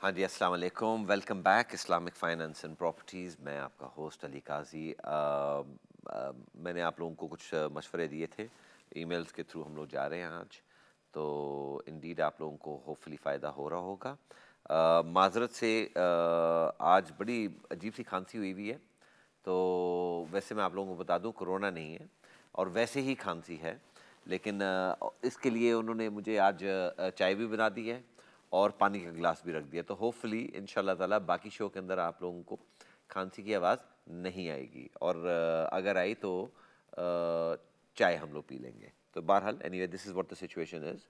हाँ जी, अस्सलाम वालेकुम, welcome back Islamic finance and properties. मैं आपका होस्ट अली काजी। मैंने आप लोगों को कुछ मशवरे दिए थे, ईमेल्स के थ्रू हम लोग जा रहे हैं आज, तो इंडीड आप लोगों को होपफुली फ़ायदा हो रहा होगा। माज़रत से आज बड़ी अजीब सी खांसी हुई हुई है, तो वैसे मैं आप लोगों को बता दूं कोरोना नहीं है और वैसे ही खांसी है, लेकिन इसके लिए उन्होंने मुझे आज चाय भी बना दी है और पानी का गिलास भी रख दिया। तो होपफुली इंशाल्लाह ताला बाकी शो के अंदर आप लोगों को खांसी की आवाज़ नहीं आएगी, और अगर आई तो चाय हम लोग पी लेंगे। तो बहरहाल anyway this is what the situation is.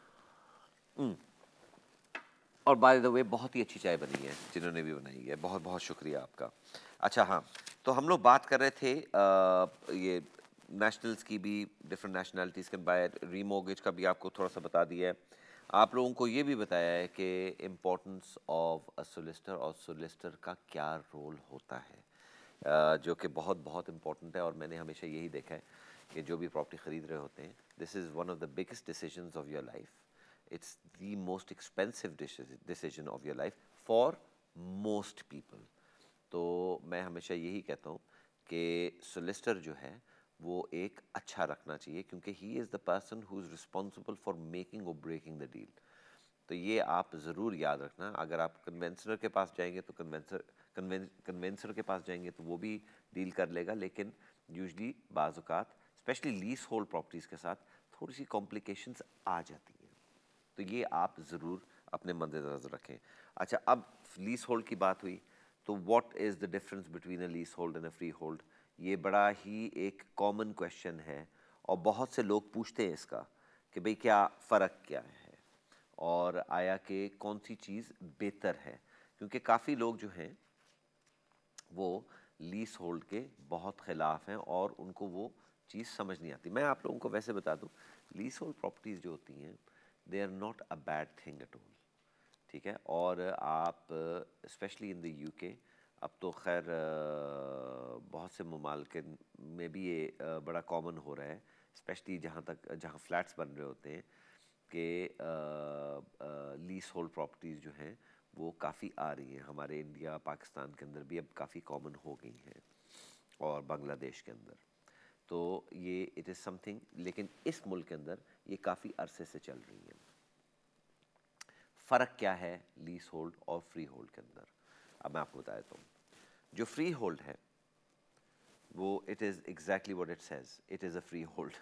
और बाय द वे बहुत ही अच्छी चाय बनी है जिन्होंने भी बनाई है, बहुत बहुत शुक्रिया आपका। अच्छा हाँ, तो हम लोग बात कर रहे थे ये नेशनल्स की भी, different nationalities can buy, remortgage का भी आपको थोड़ा सा बता दिया है। आप लोगों को ये भी बताया है कि इम्पोर्टेंस ऑफ अ सोलिसिटर और सोलिसिटर का क्या रोल होता है, जो कि बहुत बहुत इम्पोर्टेंट है। और मैंने हमेशा यही देखा है कि जो भी प्रॉपर्टी ख़रीद रहे होते हैं, this is one of the biggest decisions of your life. It's the most expensive decision of your life for most people. तो मैं हमेशा यही कहता हूँ कि सोलिसिटर जो है वो एक अच्छा रखना चाहिए, क्योंकि he is the person who is responsible for making और ब्रेकिंग द डील। तो ये आप ज़रूर याद रखना। अगर आप कन्वेंसर के पास जाएंगे तो कन्वेंसर के पास जाएंगे तो वो भी डील कर लेगा, लेकिन यूजली बाज़ औक़ात स्पेशली लीज होल्ड प्रॉपर्टीज़ के साथ थोड़ी सी कॉम्प्लिकेशंस आ जाती हैं। तो ये आप ज़रूर अपने मद्देनज़र रखें। अच्छा, अब लीज होल्ड की बात हुई, तो what is the difference between a leasehold and a freehold? ये बड़ा ही एक कॉमन क्वेश्चन है और बहुत से लोग पूछते हैं इसका कि भाई क्या फ़र्क क्या है और आया कि कौन सी चीज़ बेहतर है, क्योंकि काफ़ी लोग जो हैं वो लीज होल्ड के बहुत ख़िलाफ़ हैं और उनको वो चीज़ समझ नहीं आती। मैं आप लोगों को वैसे बता दूं, लीज होल्ड प्रॉपर्टीज़ जो होती हैं they are not a bad thing at all, ठीक है। और आप स्पेशली इन द यूके, अब तो खैर बहुत से ममालिक में भी ये बड़ा कॉमन हो रहा है, स्पेशली जहाँ फ्लैट्स बन रहे होते हैं कि लीज होल्ड प्रॉपर्टीज़ जो हैं वो काफ़ी आ रही हैं। हमारे इंडिया पाकिस्तान के अंदर भी अब काफ़ी कॉमन हो गई हैं और बांग्लादेश के अंदर। तो ये इट इज़ समथिंग, लेकिन इस मुल्क के अंदर ये काफ़ी अरसे से चल रही है। फ़र्क क्या है लीज होल्ड और फ्री होल्ड के अंदर? अब मैं आपको बता देता हूँ। जो फ्री होल्ड है वो it is exactly what it says, it is a freehold,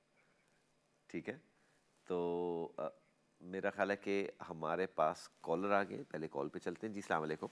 ठीक है। तो मेरा ख्याल है कि हमारे पास कॉलर आ गए, पहले कॉल पे चलते हैं। जी अस्सलाम वालेकुम।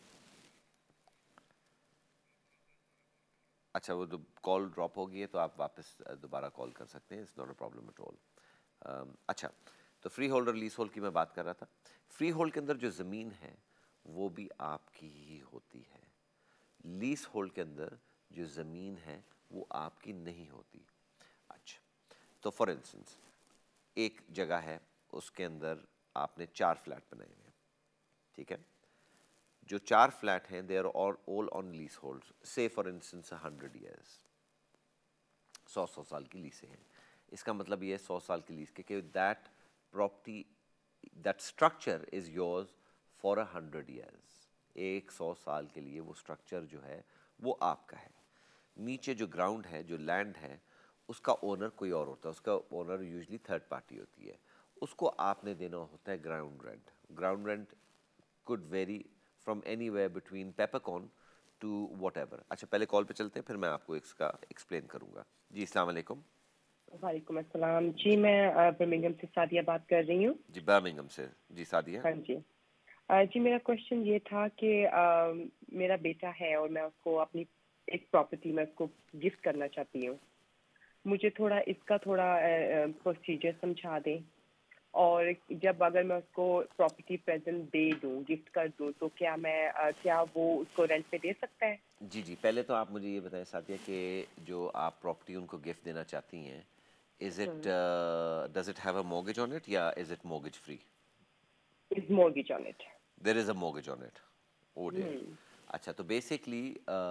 अच्छा, वो कॉल ड्रॉप हो गई है तो आप वापस दोबारा कॉल कर सकते हैं, it's not a problem at all. अच्छा, तो फ्री होल्ड और लीज होल्ड की मैं बात कर रहा था। फ्री होल्ड के अंदर जो ज़मीन है वो भी आपकी ही होती है, लीज होल्ड के अंदर जो ज़मीन है वो आपकी नहीं होती। अच्छा, तो फॉर इंस्टेंस एक जगह है, उसके अंदर आपने 4 फ्लैट बनाए हुए हैं, ठीक है। जो 4 फ्लैट हैं they are all on leasehold, say for instance 100 years, 100 साल की लीसें हैं। इसका मतलब ये 100 साल की लीज के कि that property, that structure is yours for 100 years. 100 साल के लिए वो स्ट्रक्चर जो है वो आपका है। नीचे जो ग्राउंड है, जो लैंड है, उसका ओनर कोई और होता है, उसका ओनर यूजली थर्ड पार्टी होती है, उसको आपने देना होता है ground rent. Ground rent could vary from anywhere between peppercorn to whatever। अच्छा, पहले कॉल पे चलते हैं, फिर मैं आपको इसका एक्सप्लेन करूंगा। जी अस्सलाम वालेकुम। वालेकुम अस्सलाम जी, मैं बर्मिंघम से सादिया बात कर रही हूँ। जी बर्मिंघम से। जी सादिया। हाँ जी। जी मेरा क्वेश्चन ये था कि मेरा बेटा है और मैं उसको अपनी एक प्रॉपर्टी में उसको गिफ्ट करना चाहती हूँ। मुझे थोड़ा इसका प्रोसीजर समझा दें, और जब अगर मैं उसको प्रॉपर्टी प्रेजेंट दे दूँ, गिफ्ट कर दूँ, तो क्या वो उसको रेंट पे दे सकता है? जी जी, पहले तो आप मुझे ये बताएं सादिया कि जो आप प्रॉपर्टी उनको गिफ्ट देना चाहती हैं, is it does it have a mortgage on it या is it mortgage free? Is mortgage on it. There is a mortgage on it. Oh dear. अच्छा, तो बेसिकली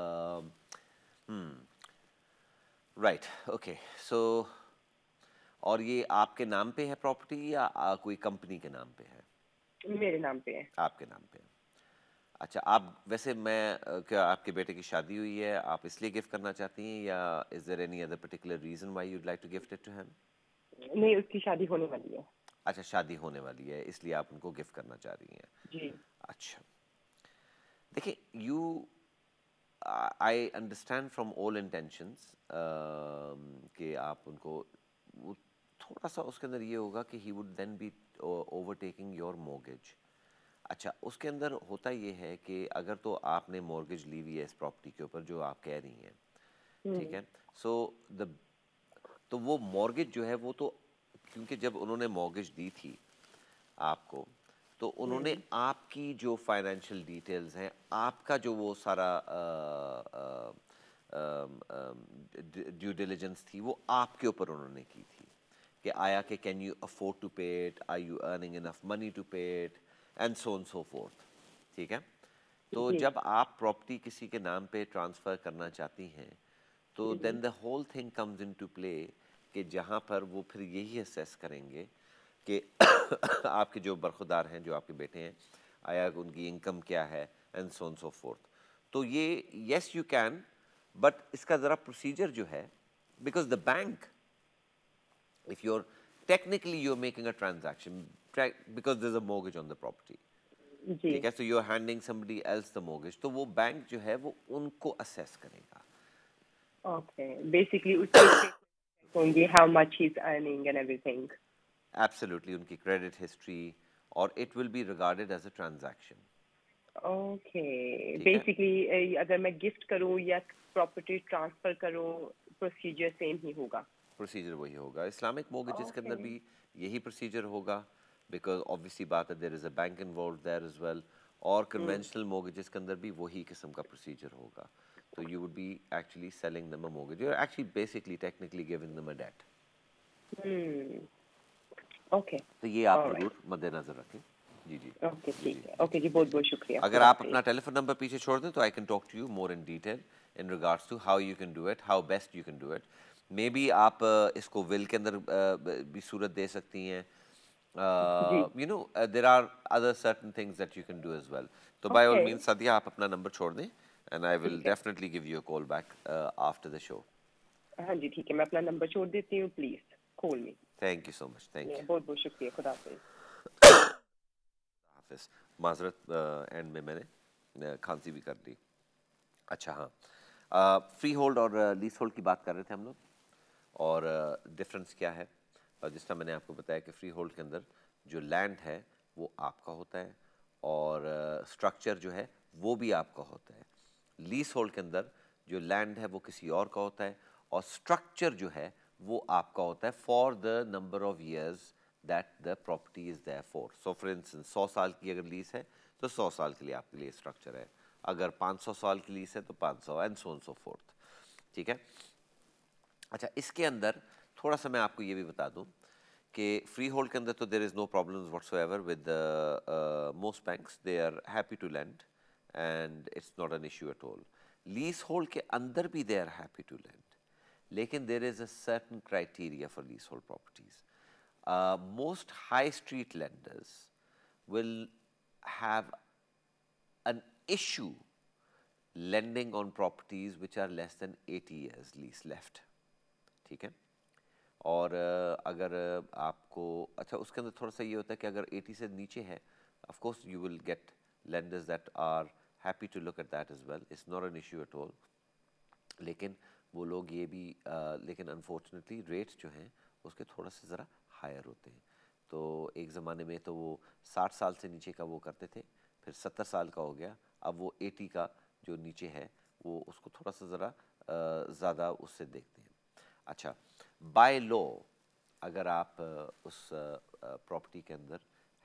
राइट, ओके, सो और ये आपके नाम पे है प्रॉपर्टी या कोई कंपनी के नाम पे है? मेरे नाम पे है। आपके नाम पे है। اچھا آپ ویسے کیا آپ کے بیٹے کی شادی ہوئی ہے آپ اس لیے گفٹ کرنا چاہتی ہیں یا is there any other particular reason why you'd like to gift it to him? نہیں، اس کی شادی ہونے والی ہے. اچھا شادی ہونے والی ہے اس لیے آپ ان کو گفٹ کرنا چاہ رہی ہیں. جی. اچھا دیکھیں you I understand from all intentions کہ آپ ان کو وہ تھوڑا سا اس کے اندر یہ ہوگا کہ he would then be over taking your mortgage. اچھا اس کے اندر ہوتا یہ ہے کہ اگر تو آپ نے مورگیج لی ہوئی ہے اس پراپرٹی کے اوپر جو آپ کہہ رہی ہیں ٹھیک ہے سو تو وہ مورگیج جو ہے وہ تو کیونکہ جب انہوں نے مورگیج دی تھی آپ کو تو انہوں نے آپ کی جو فائنینشیل ڈیٹیلز ہیں آپ کا جو وہ سارا ڈیو ڈیلیجنس تھی وہ آپ کے اوپر انہوں نے کی تھی کہ آیا کہ can you afford to pay it, are you earning enough money to pay it and so on so forth. ٹھیک ہے تو جی. جب آپ پراپرٹی کسی کے نام پہ ٹرانسفر کرنا چاہتی ہیں تو then the whole thing comes in to play کہ جہاں پر وہ پھر یہی اسیس کریں گے کہ آپ کے جو برخودار ہیں جو آپ کے بیٹے ہیں آیا ان کی انکم کیا ہے and so on so forth. تو یہ یس یو کین بٹ اس کا ذرا پروسیجر جو ہے because the bank if you're technically you're making a transaction because there's a mortgage on the property جی. ٹھیک ہے so you're handing somebody else the mortgage تو وہ بینک جو ہے وہ ان کو assess کرے گا. اوکے. بیسکلی اس کی ہوں گی how much he is earning and ایوری تھنگ. Absolutely ان کی کریڈٹ ہسٹری اور it will be regarded as a transaction. Okay. ٹھیک ہے بیسکلی اگر میں گفٹ کروں یا پراپرٹی ٹرانسفر کروں پروسیجر سیم ہی ہوگا. پروسیجر وہی ہوگا. اسلامک mortgages کے اندر اوکے. بھی یہی پروسیجر ہوگا بیکاز obviously بات ہے there is a bank involved there as well اور conventional mortgages کے اندر بھی وہی قسم کا پروسیجر ہوگا. تو you would be actually selling them a mortgage. You're actually basically technically giving them a debt. Okay. تو یہ آپ ضرور مد نظر رکھیں. جی جی اوکے ٹھیک ہے. اوکے جی بہت بہت شکریہ. اگر آپ اپنا ٹیلی فون نمبر پیچھے چھوڑ دیں تو I can talk to you more in detail in regards to how you can do it how best you can do it. Maybe آپ اس کو ول کے اندر بھی صورت دے سکتی ہیں. You know there are other certain things that you can do as well. تو بائی آل مینس سدیا آپ اپنا نمبر چھوڑ دیں and I will definitely give you a call back after the show. ہاں جی ٹھیک ہے میں اپنا نمبر چھوڑ دیتی ہوں please call me. Thank you so much. Thank you. بہت بہت شکریہ. خدا حافظ. حافظ. معذرت اینڈ میں نے کھانسی بھی کر لی. اچھا ہاں فری ہولڈ اور لیز ہولڈ کی بات کر رہے تھے ہم لوگ اور ڈفرینس کیا ہے. اور جس طرح میں نے آپ کو بتایا کہ فری ہولڈ کے اندر جو لینڈ ہے وہ آپ کا ہوتا ہے اور اسٹرکچر جو ہے وہ بھی آپ کا ہوتا ہے. لیز ہولڈ کے اندر جو لینڈ ہے وہ کسی اور کا ہوتا ہے اور اسٹرکچر جو ہے وہ آپ کا ہوتا ہے for the number of years that the property is there for. So for instance 100 سال کی اگر لیز ہے تو 100 سال کے لیے آپ کے لیے اسٹرکچر ہے. اگر 500 سال کی لیز ہے تو 500 and so on so forth. ٹھیک ہے. اچھا اس کے اندر تھوڑا سا میں آپ کو یہ بھی بتا دوں کہ فری ہولڈ کے اندر تو there is no problems whatsoever with most banks. They are happy to lend and it's not an issue at all. Leasehold کے اندر بھی they are happy to lend لیکن there is a certain criteria for leasehold properties. Most high street lenders will have an issue lending on properties which are less than 80 years lease left. ٹھیک ہے. اور اگر آپ کو اچھا اس کے اندر تھوڑا سا یہ ہوتا ہے کہ اگر 80 سے نیچے ہے of course you will get lenders that are happy to look at that as well. It's not an issue at all. لیکن وہ لوگ یہ بھی لیکن انفارچونیٹلی ریٹس جو ہیں اس کے تھوڑا سا ذرا ہائر ہوتے ہیں. تو ایک زمانے میں تو وہ 60 سال سے نیچے کا وہ کرتے تھے پھر 70 سال کا ہو گیا اب وہ 80 کا جو نیچے ہے وہ اس کو تھوڑا سا ذرا زیادہ اس سے دیکھتے ہیں. اچھا بائی لا اگر آپ اس پراپرٹی کے اندر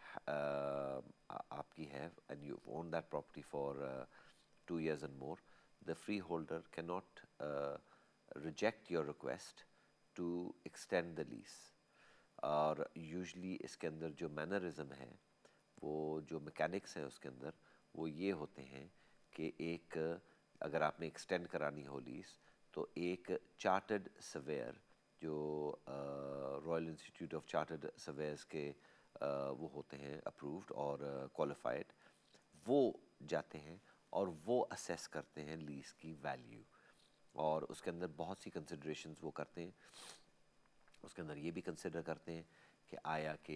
آپ کی ہے and you own that property for 2 years and more, the freeholder cannot reject your request to extend the lease. اور یوزلی اس کے اندر جو مینرزم ہے وہ جو میکینکس ہیں اس کے اندر وہ یہ ہوتے ہیں کہ ایک اگر آپ نے ایکسٹینڈ کرانی ہو لیز تو ایک چارٹرڈ سرویئر جو Royal Institute of Chartered Surveyors کے وہ ہوتے ہیں اپرووڈ اور کوالیفائڈ وہ جاتے ہیں اور وہ اسیس کرتے ہیں لیز کی ویلیو, اور اس کے اندر بہت سی کنسیڈریشنز وہ کرتے ہیں. اس کے اندر یہ بھی کنسیڈر کرتے ہیں کہ آیا کہ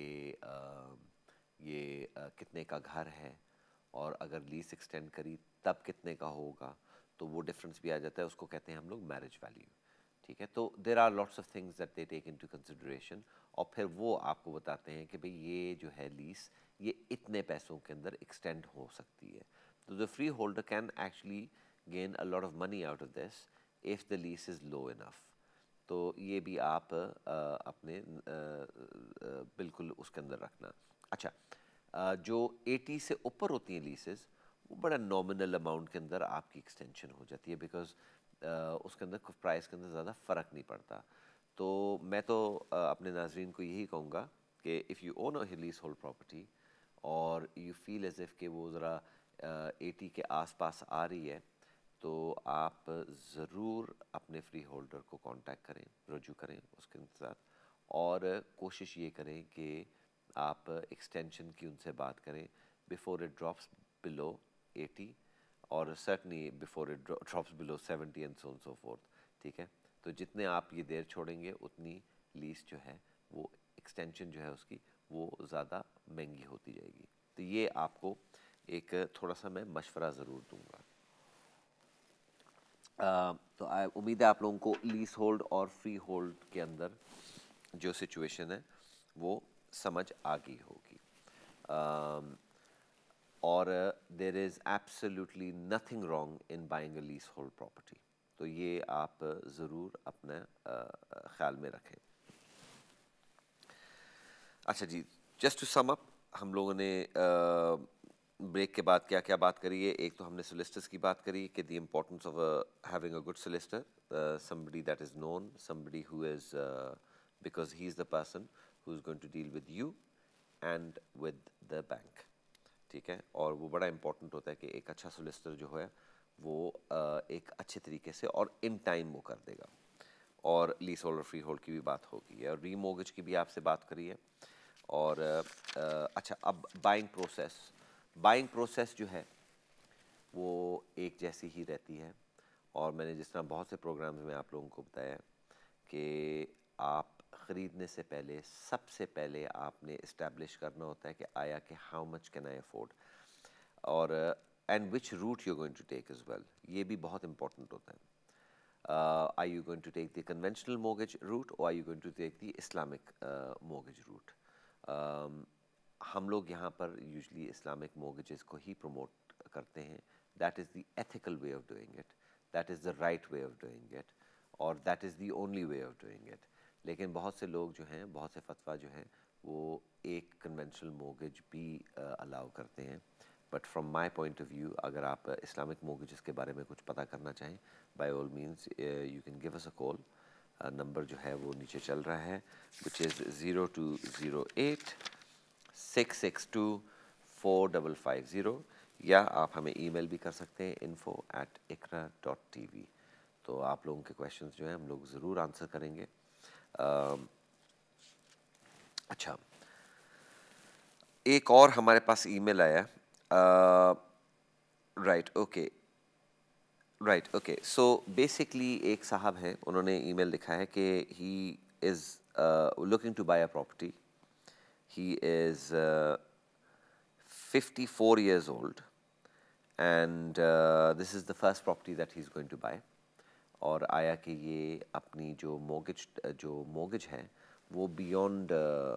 یہ کتنے کا گھر ہے, اور اگر لیز ایکسٹینڈ کری تب کتنے کا ہوگا, تو وہ ڈفرینس بھی آ جاتا ہے, اس کو کہتے ہیں ہم لوگ میرج ویلیو. ٹھیک ہے, تو there are lots of things that they take into consideration, اور پھر وہ آپ کو بتاتے ہیں کہ بھئی یہ جو ہے لیز یہ اتنے پیسوں کے اندر ایکسٹینڈ ہو سکتی ہے. تو the freeholder can actually gain a lot of money out of this if the lease is low enough. تو یہ بھی آپ اپنے بالکل اس کے اندر رکھنا. اچھا, جو 80 سے اوپر ہوتی ہیں لیسز, وہ بڑا نامنل اماؤنٹ کے اندر آپ کی ایکسٹینشن ہو جاتی ہے, بیکاز اس کے اندر پرائس کے اندر زیادہ فرق نہیں پڑتا. تو میں تو اپنے ناظرین کو یہی کہوں گا کہ if you own a leasehold property اور یو فیل ایز اف کہ وہ ذرا 80 کے آس پاس آ رہی ہے, تو آپ ضرور اپنے فری ہولڈر کو کانٹیکٹ کریں, رجوع کریں اس کے ساتھ, اور کوشش یہ کریں کہ آپ ایکسٹینشن کی ان سے بات کریں بیفور اٹ ڈراپس بلو 80, اور certainly before it drops below 70 and so on so forth. ٹھیک ہے, تو جتنے آپ یہ دیر چھوڑیں گے اتنی لیز جو ہے وہ ایکسٹینشن جو ہے اس کی وہ زیادہ مہنگی ہوتی جائے گی. تو یہ آپ کو ایک تھوڑا سا میں مشورہ ضرور دوں گا. تو امید ہے آپ لوگوں کو لیز ہولڈ اور فری ہولڈ کے اندر جو سچویشن ہے وہ سمجھ آ گئی ہوگی. اور there is absolutely nothing wrong in buying a leasehold property. تو یہ آپ ضرور اپنا خیال میں رکھیں. اچھا جی, جسٹ ٹو سم اپ, ہم لوگوں نے بریک کے بعد کیا کیا بات کری ہے. ایک تو ہم نے سولیسٹرس کی بات کری کہ the importance of having a good solicitor, somebody that is known, somebody who is because he is the person who is going to deal with you and with the bank. ٹھیک ہے, اور وہ بڑا امپورٹنٹ ہوتا ہے کہ ایک اچھا سولیسٹر جو ہے وہ ایک اچھے طریقے سے اور ان ٹائم وہ کر دے گا. اور لیز ہولڈ اور فری ہولڈ کی بھی بات ہوگی, اور ری موگج کی بھی آپ سے بات کری ہے. اور اچھا, اب بائنگ پروسیس جو ہے وہ ایک جیسی ہی رہتی ہے, اور میں نے جس طرح بہت سے پروگرامز میں آپ لوگوں کو بتایا کہ آپ خریدنے سے پہلے سب سے پہلے آپ نے اسٹیبلش کرنا ہوتا ہے کہ آیا کہ how much can I afford, اور and which route you going to take as well. یہ بھی بہت امپورٹنٹ ہوتا ہے. Are you going to take the conventional mortgage route, اور are you going to take the Islamic mortgage route. ہم لوگ یہاں پر یوزلی اسلامک موگجز کو ہی پروموٹ کرتے ہیں. That is the ethical way of doing it, that is the right way of doing it, اور that is the only way of doing it. لیکن بہت سے لوگ جو ہیں, بہت سے فتویٰ جو ہیں وہ ایک کنونشنل موگج بھی الاؤ کرتے ہیں. But from my point of view, اگر آپ اسلامک موگجز کے بارے میں کچھ پتہ کرنا چاہیں, by all means you can give us a call. Number جو ہے وہ نیچے چل رہا ہے, وچ از 0208 662 4550, یا آپ ہمیں ای میل بھی کر سکتے ہیں info@iqra.tv. تو آپ لوگوں کے کویشچنز جو ہیں ہم لوگ ضرور آنسر کریں گے. اچھا, ایک اور ہمارے پاس ای میل آیا. رائٹ اوکے سو بیسکلی ایک صاحب ہیں, انہوں نے ای میل لکھا ہے کہ he is looking to buy a property. He is 54 years old and this is the first property that he is going to buy. اور آیا کہ یہ اپنی جو موگج ہے وہ بیونڈ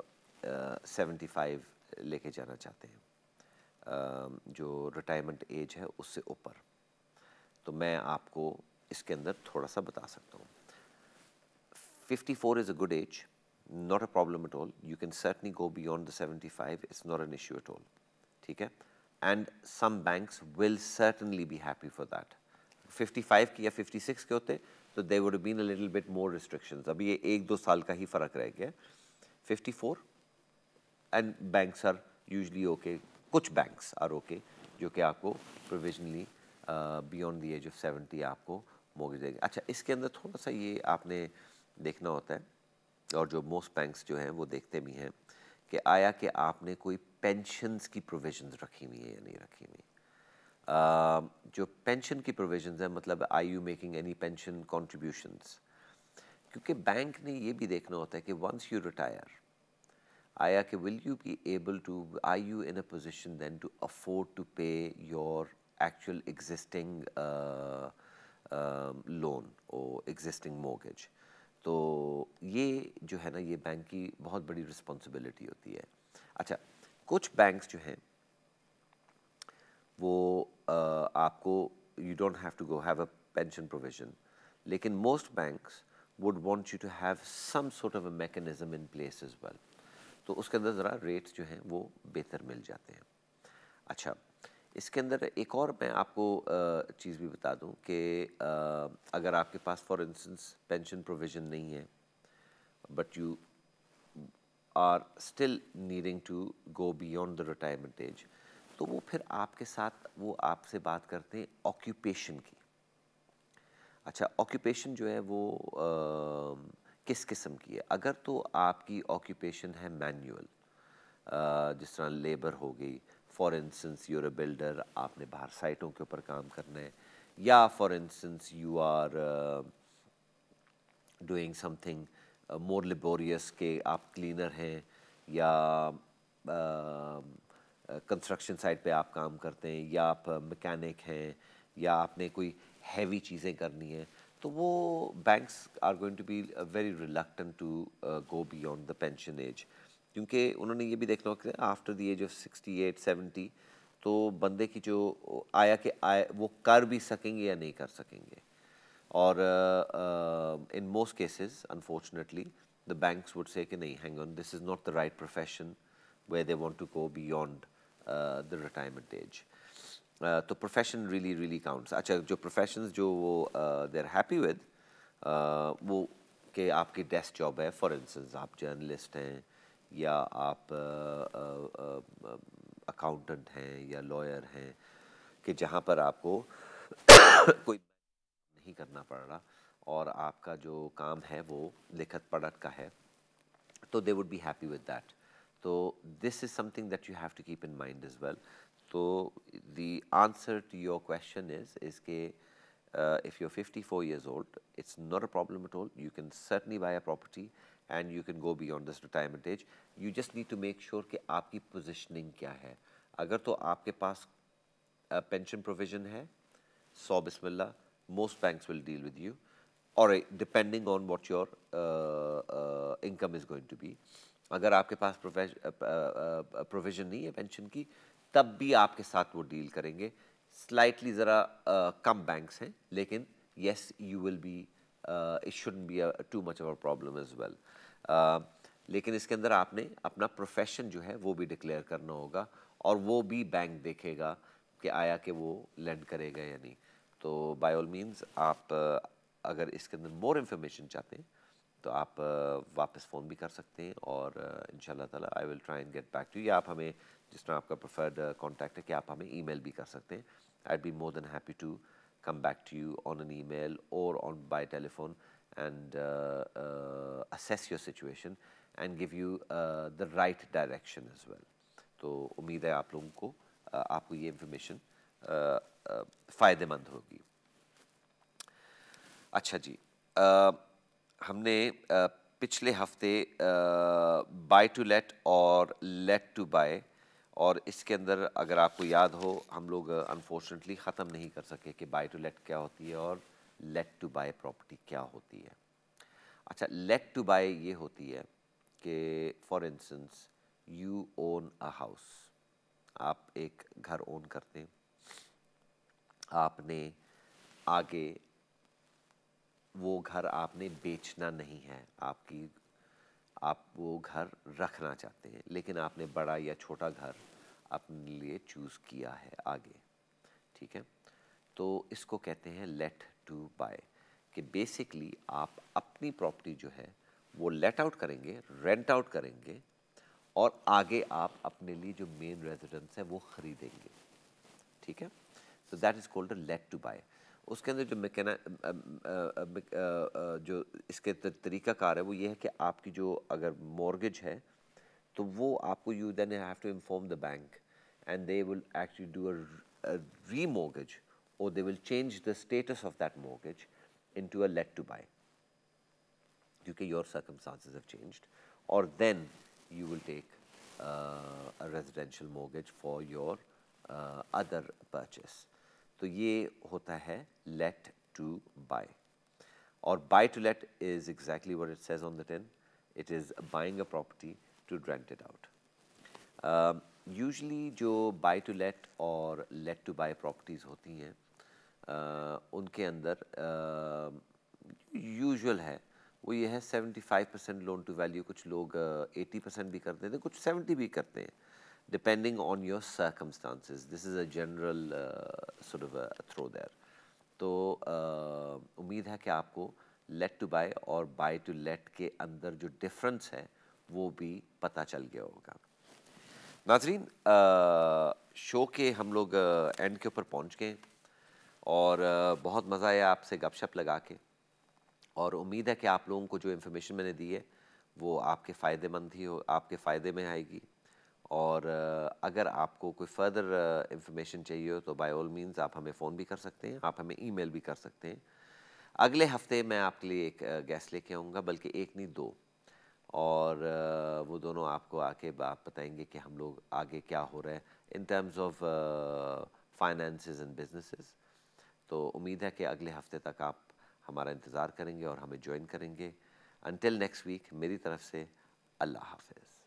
75 لے کے جانا چاہتے ہیں, جو ریٹائرمنٹ ایج ہے اس سے اوپر. تو میں آپ کو اس کے اندر تھوڑا سا بتا سکتا ہوں. 54 is a good age, not a problem at all. You can certainly go beyond the 75, it's not an issue at all. ٹھیک ہے, and some banks will certainly be happy for that. 55 کی یا 56 کے ہوتے تو they would have been a little bit more restrictions. ابھی یہ 1-2 سال کا ہی فرق رہ گیا. 54 and banks are usually okay. کچھ banks are okay جو کہ آپ کو provisionally beyond the age of 70 آپ کو mortgage دے گا. اچھا, اس کے اندر تھوڑا سا یہ آپ نے دیکھنا ہوتا ہے, اور جو موسٹ بینکس جو ہیں وہ دیکھتے بھی ہیں کہ آیا کہ آپ نے کوئی پینشنز کی پروویژنز رکھی ہوئی ہیں یا نہیں رکھی ہوئی. جو پینشن کی پروویژنز ہیں، مطلب I you making any pension contributions, کیونکہ بینک نے یہ بھی دیکھنا ہوتا ہے کہ ونس یو ریٹائر آیا کہ will you be able to I you in a position then to afford to pay your actual existing loan اور ایگزسٹنگ مورگیج. تو یہ جو ہے نا یہ بینک کی بہت بڑی رسپانسبلٹی ہوتی ہے. اچھا کچھ بینکس جو ہیں وہ آپ کو you don't have to go have a pension provision, لیکن most banks would want you to have some sort of a mechanism in place as well. تو اس کے اندر ذرا ریٹس جو ہیں وہ بہتر مل جاتے ہیں. اچھا اس کے اندر ایک اور میں آپ کو چیز بھی بتا دوں کہ اگر آپ کے پاس فار انسٹنس پینشن پروویژن نہیں ہے but you are still needing to go beyond the retirement age, تو وہ پھر آپ کے ساتھ وہ آپ سے بات کرتے ہیں آکیوپیشن کی. اچھا آکیوپیشن جو ہے وہ کس قسم کی ہے؟ اگر تو آپ کی آکیوپیشن ہے مینیول، جس طرح لیبر ہو گئی، for instance you a builder, آپ نے باہر سائٹوں کے اوپر کام کرنا ہے، یا for instance you are doing something more laborious کہ آپ کلینر ہیں یا کنسٹرکشن سائٹ پہ آپ کام کرتے ہیں یا آپ میکینک ہیں یا آپ نے کوئی ہیوی چیزیں کرنی ہیں، تو وہ banks are going to be very reluctant to go beyond the pension age, کیونکہ انہوں نے یہ بھی دیکھنا ہوگا کہ آفٹر دی ایج آف 68 70 تو بندے کی جو آیا کہ وہ کر بھی سکیں گے یا نہیں کر سکیں گے. اور in most cases unfortunately the banks would say کہ نہیں hang on, this is not the right profession where they want to go beyond the retirement age. تو profession really really counts. اچھا جو professions جو وہ they're happy with وہ کہ آپ کی ڈیسک جاب ہے، فار انسٹنس آپ جرنلسٹ ہیں یا آپ اکاؤنٹنٹ ہیں یا لائر ہیں، کہ جہاں پر آپ کو کوئی نہیں کرنا پڑ رہا اور آپ کا جو کام ہے وہ لکھت پڑھت کا ہے، تو they would be happy with that. So this is something that you have to keep in mind as well. So the answer to your question is کہ if you're 54 years old, it's not a problem at all. You can certainly buy a property and you can go beyond this retirement age. You just need to make sure کہ آپ کی positioning کیا ہے. اگر تو آپ کے پاس pension provision ہے، سو بسم اللہ، most banks will deal with you, or depending on what your income is going to be. اگر آپ کے پاس پروویژن نہیں ہے پینشن کی، تب بھی آپ کے ساتھ وہ ڈیل کریں گے. سلائٹلی ذرا کم بینکس ہیں، لیکن yes you will be it shouldn't be too much of a problem as well. لیکن اس کے اندر آپ نے اپنا پروفیشن جو ہے وہ بھی ڈکلیئر کرنا ہوگا، اور وہ بھی بینک دیکھے گا کہ آیا کہ وہ لینڈ کرے گا یا نہیں. تو بائی آل مینز آپ اگر اس کے اندر مور انفارمیشن چاہتے ہیں تو آپ واپس فون بھی کر سکتے ہیں، اور ان شاء اللہ تعالیٰ I will try and get back to you. یا آپ ہمیں جس طرح آپ کا پریفرڈ کانٹیکٹ ہے کہ آپ ہمیں ای میل بھی کر سکتے ہیں. I be more than happy to come back to you on an email or on by telephone and assess your situation and give you the right direction as well. تو امید ہے آپ لوگوں کو آپ کو یہ انفارمیشن فائدہ مند ہوگی. اچھا جی، ہم نے پچھلے ہفتے بائی ٹو لیٹ اور لیٹ ٹو بائی، اور اس کے اندر اگر آپ کو یاد ہو ہم لوگ انفارچونیٹلی ختم نہیں کر سکے کہ بائی ٹو لیٹ کیا ہوتی ہے اور لیٹ ٹو بائی پراپرٹی کیا ہوتی ہے. اچھا لیٹ ٹو بائی یہ ہوتی ہے کہ for instance you own a house, آپ ایک گھر اون کرتے ہیں، آپ نے آگے وہ گھر آپ نے بیچنا نہیں ہے، آپ وہ گھر رکھنا چاہتے ہیں، لیکن آپ نے بڑا یا چھوٹا گھر اپنے لیے چوز کیا ہے آگے. ٹھیک ہے، تو اس کو کہتے ہیں لیٹ ٹو بائی، کہ بیسکلی آپ اپنی پراپرٹی جو ہے وہ لیٹ آؤٹ کریں گے، رینٹ آؤٹ کریں گے، اور آگے آپ اپنے لیے جو مین ریزیڈنس ہے وہ خریدیں گے. ٹھیک ہے، so that is called a let to buy. اس کے اندر جو اس کے طریقہ کار ہے وہ یہ ہے کہ آپ کی جو اگر مورگیج ہے تو وہ آپ کو you then have to inform the bank and they will actually do a remortgage, or they will change the status of that mortgage into a let to buy, because your circumstances have changed, or then you will take a residential mortgage for your other purchase. تو یہ ہوتا ہے let to buy. اور buy to let is exactly what it says on the tin. It is buying a property to rent it out. Usually جو buy to let اور let to buy properties ہوتی ہیں ان کے اندر usual ہے وہ یہ ہے 75% لون ٹو ویلیو. کچھ لوگ 80% بھی کرتے ہیں, کچھ 70 بھی کرتے ہیں, depending on your circumstances. This is a general sort of through there. تو امید ہے کہ آپ کو لیٹ ٹو بائی اور بائی ٹو لیٹ کے اندر جو ڈفرینس ہے وہ بھی پتہ چل گیا ہوگا. ناظرین, شو کے ہم لوگ اینڈ کے اوپر پہنچ گئے اور بہت مزہ آیا آپ سے گپ شپ لگا کے, اور امید ہے کہ آپ لوگوں کو جو انفارمیشن میں نے دی ہے وہ آپ کے فائدے مند ہی ہو, آپ کے فائدے میں آئے گی. اور اگر آپ کو کوئی فردر انفارمیشن چاہیے ہو تو بائی آل مینز آپ ہمیں فون بھی کر سکتے ہیں, آپ ہمیں ای میل بھی کر سکتے ہیں. اگلے ہفتے میں آپ کے لیے ایک گیسٹ لے کے آؤں گا, بلکہ ایک نہیں دو, اور وہ دونوں آپ کو آ کے آپ بتائیں گے کہ ہم لوگ آگے کیا ہو رہا ہے in terms of finances and businesses. تو امید ہے کہ اگلے ہفتے تک آپ ہمارا انتظار کریں گے اور ہمیں جوائن کریں گے. انٹل نیکسٹ ویک, میری طرف سے اللہ حافظ.